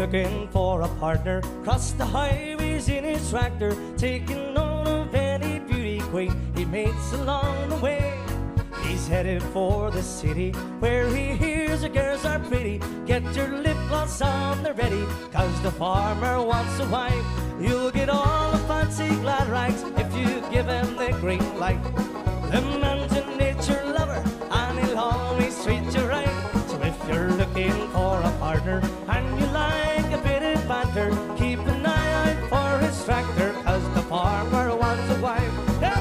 looking for a partner, cross the highways in his tractor, taking note of any beauty queen he meets along the way. He's headed for the city where he hears the girls are pretty. Get your lip gloss on the ready, 'cause the farmer wants a wife. You'll get all the fancy glad rags if you give him the green light. The man's a nature lover and he'll always treat you right. So if you're looking for a partner and you like a bit of banter, keep an eye out for his tractor, 'cause the farmer wants a wife. Yeah.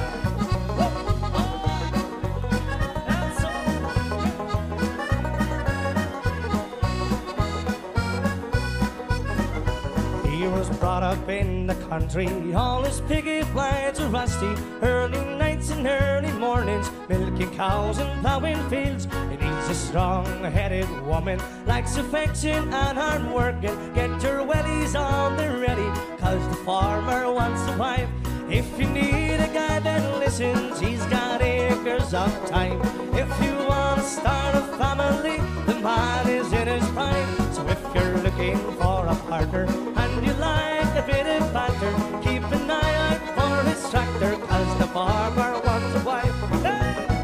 He was brought up in the country, all his picket lines are rusty. Early nights and early mornings, milking cows and plowing fields. He needs a strong-headed woman, likes affection and hard working. Get your wellies on the ready, 'cause the farmer wants a wife. If you need a guy that listens, he's got acres of time. If you want to start a family, the man is in his prime. So if you're looking for a partner and you like a bit of banter, keep an eye out for his tractor, 'cause the farmer wants a wife. Hey!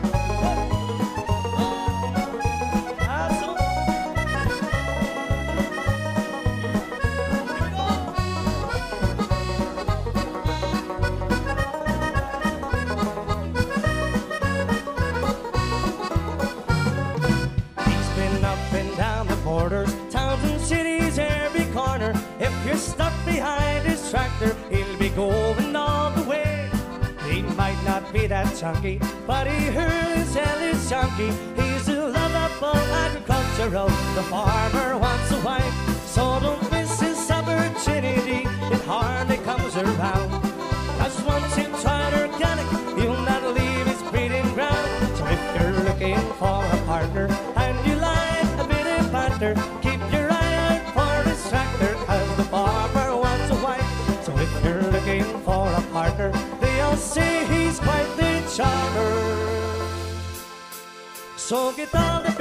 Borders, towns and cities, every corner. If you're stuck behind his tractor, he'll be going all the way. He might not be that chunky, but he hurls hell is chunky. He's a lovable agricultural. The farmer wants a wife, so don't miss his opportunity. It hardly comes around. 'Cause once you tried organic, you'll not leave his breeding ground. So if you're looking for a partner and you like a bit of banter, keep your eye out for his tractor, 'cause the farmer wants a wife. So if you're looking for a partner, they all say he's quite the charmer. So get all the